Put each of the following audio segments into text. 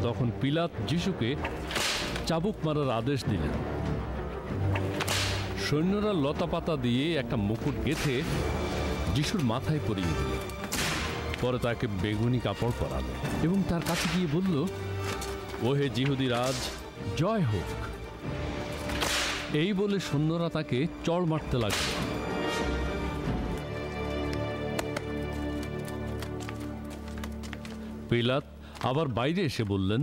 তখন পিলাত যিশুকে চাবুক মারার আদেশ দিলেন। সৈন্যরা লতাপাতা দিয়ে একটা মুকুট গেঁথে যিশুর মাথায় পরিয়ে দিল। পরে তাকে বেগুনি কাপড় পরালো এবং তার কাছে গিয়ে বলল, ওহে যিহুদি রাজ, জয় হোক। এই বলে সৈন্যরা তাকে চড় মারতে লাগলো। পিলাত আবার বাইরে এসে বললেন,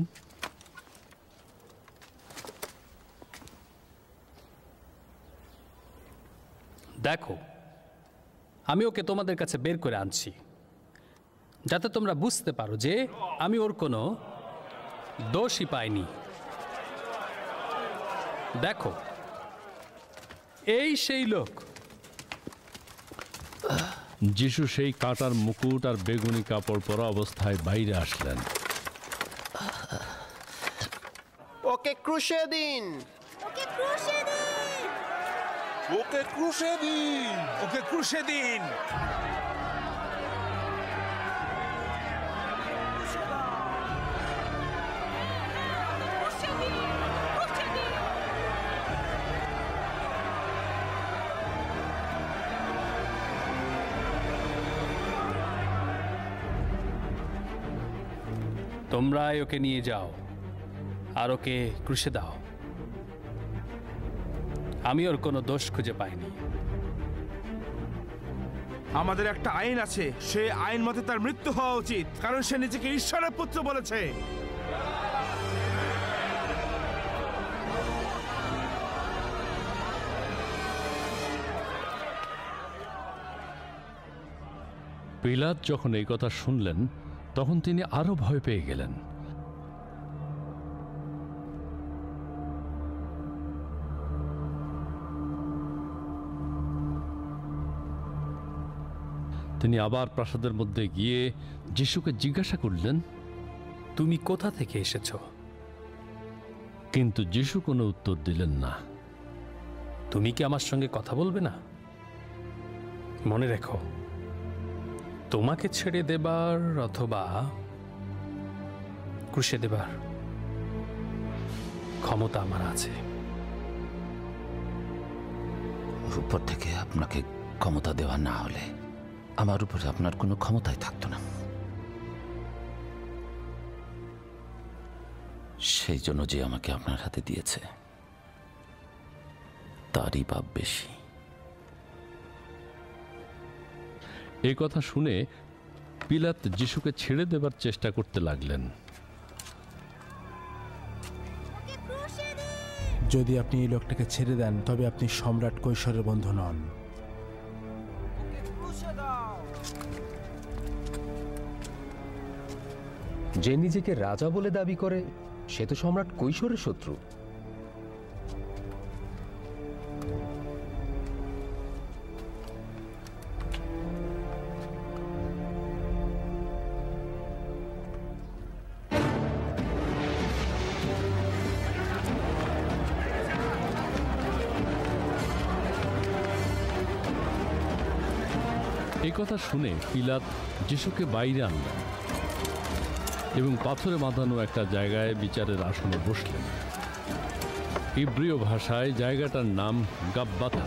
দেখো, আমি ওকে তোমাদের কাছে বের করে আনছি, যাতে তোমরা বুঝতে পারো যে আমি ওর কোনো দোষই পাইনি। দেখো, এই সেই লোক। যিশু সেই কাঁটার মুকুট আর বেগুনি কাপড় পরা অবস্থায় বাইরে আসলেন। ওকে ক্রুশে দিন, ওকে ক্রুশে দিন, ওকে ক্রুশে দিন, ওকে ক্রুশে দিন। তোমরাই ওকে নিয়ে যাও আর ওকে ক্রুশে দাও। আমি ওর কোনো দোষ খুঁজে পাইনি। আমাদের একটা আইন আছে, সেই আইন মতে তার মৃত্যু হওয়া উচিত, কারণ সে নিজেকে ঈশ্বরের পুত্র বলেছে। পিলাত যখন এই কথা শুনলেন, তখন তিনি আরো ভয় পেয়ে গেলেন। তিনি আবার প্রাসাদের মধ্যে গিয়ে যিশুকে জিজ্ঞাসা করলেন, তুমি কোথা থেকে এসেছো? কিন্তু যিশু কোনো উত্তর দিলেন না। তুমি কি আমার সঙ্গে কথা বলবে না? মনে রেখো, তোমাকে ছেড়ে দেবার অথবা ক্রুশে দেবার ক্ষমতা আমার আছে। উপর থেকে আপনাকে ক্ষমতা দেওয়া না হলে আমার উপরে আপনার কোনো ক্ষমতাই থাকতো না। সেই জন্য যে আমাকে আপনার হাতে দিয়েছে তারই পাপ বেশি। এই কথা শুনে পিলাত যিশুকে ছেড়ে দেবার চেষ্টা করতে লাগলেন। ওকে ক্রুশে দিন। যদি আপনি এই লোকটাকে ছেড়ে দেন, তবে আপনি সম্রাট কৈশোরের বন্ধু নন। যে নিজেকে রাজা বলে দাবি করে সে তো সম্রাট কৈশোরের শত্রু। এই কথা শুনে পিলাত যিশুকে বাইরে আনলেন এবং পাথরে বাঁধানো একটা জায়গায় বিচারের আসনে বসলেন। ইব্রীয় ভাষায় জায়গাটার নাম গাব্বাথা।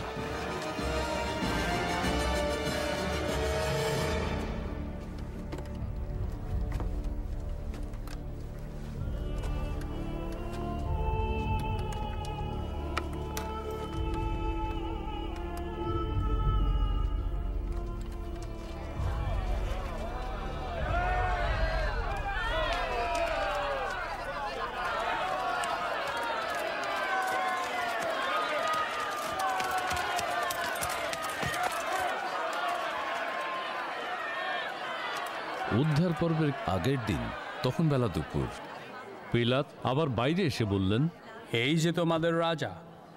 উদ্ধার পর্বের আগের দিন, তখন বেলা দুপুর। পিলাত আবার বাইরে এসে বললেন, এই যে তোমাদের রাজা।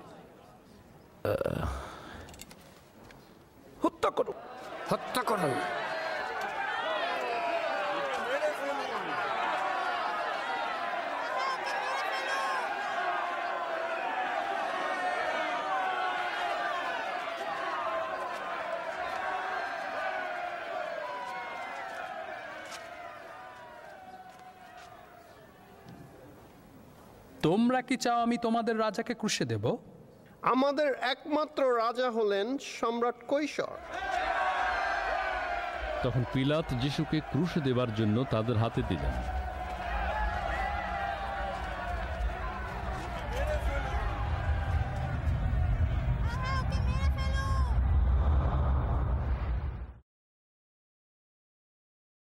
হত্যা করো, হত্যা করো। তোমরা কি চাও আমি তোমাদের রাজাকে ক্রুশে দেব? আমাদের একমাত্র রাজা হলেন সম্রাট কৈশর। তখন পিলাত যিশুকে ক্রুশে দেবার জন্য তাদের হাতে দিলেন।